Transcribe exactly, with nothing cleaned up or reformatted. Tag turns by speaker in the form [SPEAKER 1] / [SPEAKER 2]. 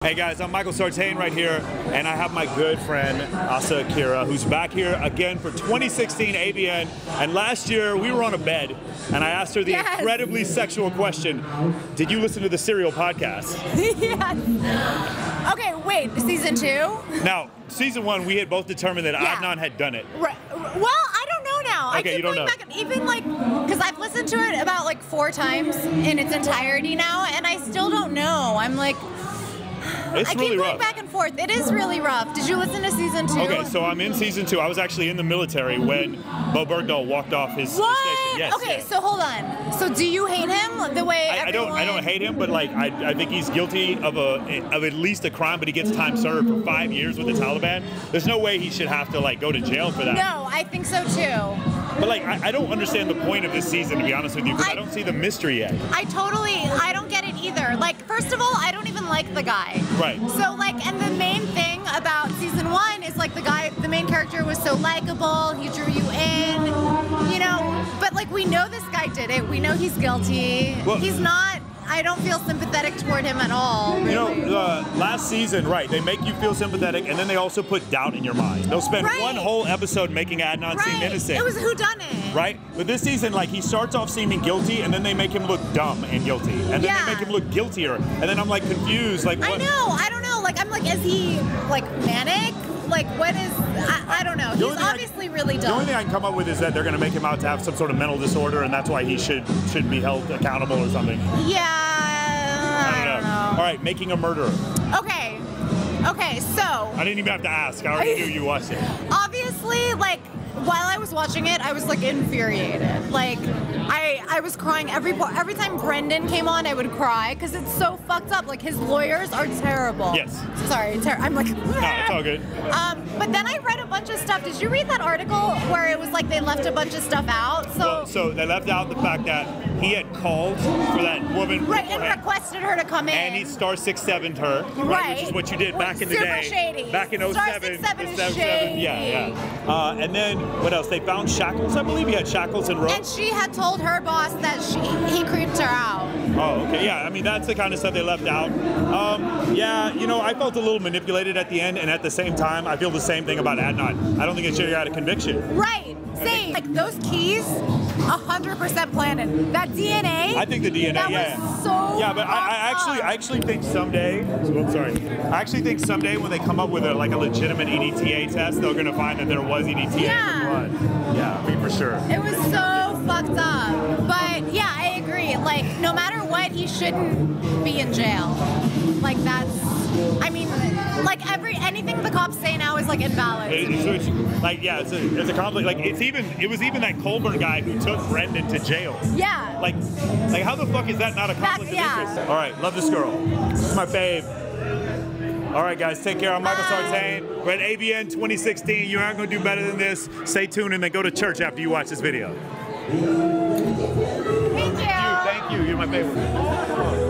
[SPEAKER 1] Hey guys, I'm Michael Sartain right here, and I have my good friend Asa Akira, who's back here again for twenty sixteen A B N. And last year we were on a bed, and I asked her the
[SPEAKER 2] yes.
[SPEAKER 1] incredibly sexual question: did you listen to the Serial podcast?
[SPEAKER 2] Yes. Okay, wait, season two?
[SPEAKER 1] Now, season one, we had both determined that
[SPEAKER 2] Yeah.
[SPEAKER 1] Adnan had done it.
[SPEAKER 2] Right. Well, I don't know now.
[SPEAKER 1] Okay,
[SPEAKER 2] I keep
[SPEAKER 1] you don't
[SPEAKER 2] going
[SPEAKER 1] know.
[SPEAKER 2] back, and even like, because I've listened to it about like four times in its entirety now, and I still don't know. I'm like.
[SPEAKER 1] It's
[SPEAKER 2] I keep
[SPEAKER 1] really
[SPEAKER 2] going
[SPEAKER 1] rough.
[SPEAKER 2] back and forth. It is really rough. Did you listen to season two?
[SPEAKER 1] Okay, so I'm in season two. I was actually in the military when Bo Bergdahl walked off his, his
[SPEAKER 2] What?
[SPEAKER 1] station. Yes,
[SPEAKER 2] okay,
[SPEAKER 1] yes.
[SPEAKER 2] so hold on. So do you hate him the way
[SPEAKER 1] I, I don't.
[SPEAKER 2] everyone...
[SPEAKER 1] I don't hate him, but like I, I think he's guilty of a of at least a crime. But he gets time served for five years with the Taliban. There's no way he should have to like go to jail for that.
[SPEAKER 2] No, I think so too.
[SPEAKER 1] But like I, I don't understand the point of this season, to be honest with you, because I,
[SPEAKER 2] I-
[SPEAKER 1] I don't see the mystery yet.
[SPEAKER 2] I totally, I don't get it either. Like, first of all, I don't even like the guy.
[SPEAKER 1] Right.
[SPEAKER 2] So, like, and the main thing about season one is, like, the guy, the main character was so likable, he drew you in, you know, but, like, we know this guy did it. We know he's guilty.
[SPEAKER 1] Well-
[SPEAKER 2] he's not, I don't feel sympathetic toward him at all, really.
[SPEAKER 1] You know, uh, last season, right, they make you feel sympathetic, and then they also put doubt in your mind. They'll spend
[SPEAKER 2] Right.
[SPEAKER 1] one whole episode making Adnan
[SPEAKER 2] right.
[SPEAKER 1] seem innocent.
[SPEAKER 2] It was whodunit.
[SPEAKER 1] Right? But this season, like, he starts off seeming guilty, and then they make him look dumb and guilty. And then
[SPEAKER 2] Yeah.
[SPEAKER 1] they make him look guiltier. And then I'm, like, confused. Like,
[SPEAKER 2] I
[SPEAKER 1] what?
[SPEAKER 2] know, I don't know. Like, I'm like, is he, like, manic? Like, what is, I, I don't know.
[SPEAKER 1] The
[SPEAKER 2] He's
[SPEAKER 1] only thing I-
[SPEAKER 2] obviously really
[SPEAKER 1] The only
[SPEAKER 2] dumb.
[SPEAKER 1] thing I can come up with is that they're going to make him out to have some sort of mental disorder, and that's why he should should be held accountable or something.
[SPEAKER 2] Yeah, I don't know.
[SPEAKER 1] All right, making a murderer.
[SPEAKER 2] Okay, okay, so,
[SPEAKER 1] I didn't even have to ask. I already knew you watched it.
[SPEAKER 2] obviously, like, while I was watching it, I was, like, infuriated. Like, I I was crying every po- every time Brendan came on, I would cry, because it's so fucked up. Like, his lawyers are terrible.
[SPEAKER 1] Yes.
[SPEAKER 2] Sorry, ter- I'm like,
[SPEAKER 1] No, it's all good.
[SPEAKER 2] Um, but then I read a bunch of stuff. Did you read that article where it was like they left a bunch of stuff out? So,
[SPEAKER 1] Well, so they left out the fact that he had called for that woman
[SPEAKER 2] right, and
[SPEAKER 1] beforehand,
[SPEAKER 2] requested her to come in.
[SPEAKER 1] and he star six sevened her, right,
[SPEAKER 2] Right.
[SPEAKER 1] which is what you did back in the
[SPEAKER 2] Super
[SPEAKER 1] day.
[SPEAKER 2] shady.
[SPEAKER 1] Back in oh
[SPEAKER 2] Star
[SPEAKER 1] seven.
[SPEAKER 2] six seven is
[SPEAKER 1] seven,
[SPEAKER 2] shady.
[SPEAKER 1] yeah, yeah. Uh, and then what else? They found shackles. I believe he had shackles and ropes.
[SPEAKER 2] And she had told her boss that she he creeped her out.
[SPEAKER 1] Oh, okay, yeah. I mean, that's the kind of stuff they left out. Um, yeah, you know, I felt a little manipulated at the end, and at the same time, I feel the same thing about Adnan. I don't think it should have got a conviction.
[SPEAKER 2] Right. Same. Like those keys, a hundred percent planted. That D N A.
[SPEAKER 1] I think the D N A,
[SPEAKER 2] that
[SPEAKER 1] yeah.
[SPEAKER 2] was so.
[SPEAKER 1] Yeah, but I, I actually,
[SPEAKER 2] fucked
[SPEAKER 1] I
[SPEAKER 2] up.
[SPEAKER 1] actually think someday. Oh, sorry. I actually think someday when they come up with a like a legitimate E D T A test, they're gonna find that there was E D T A
[SPEAKER 2] Yeah.
[SPEAKER 1] in the blood. Yeah, I mean for sure.
[SPEAKER 2] It was so fucked up. But yeah, I agree. Like, no matter what, he shouldn't be in jail. Like, that's, I mean, like, every, anything the cops say now is, like, invalid. to
[SPEAKER 1] It-
[SPEAKER 2] me.
[SPEAKER 1] it's, it's- like yeah, it's a, it's a conflict. Like it's even, it was even that Colburn guy who took Brendan to jail.
[SPEAKER 2] Yeah.
[SPEAKER 1] Like, like how the fuck is that not a conflict
[SPEAKER 2] That- yeah.
[SPEAKER 1] of interest? All right, love this girl. This is my babe. All right, guys, take care. I'm Michael
[SPEAKER 2] Bye.
[SPEAKER 1] Sartain. We're at A B N twenty sixteen. You aren't gonna do better than this. Stay tuned and then go to church after you watch this video.
[SPEAKER 2] Thank you.
[SPEAKER 1] Thank you. You're my favorite.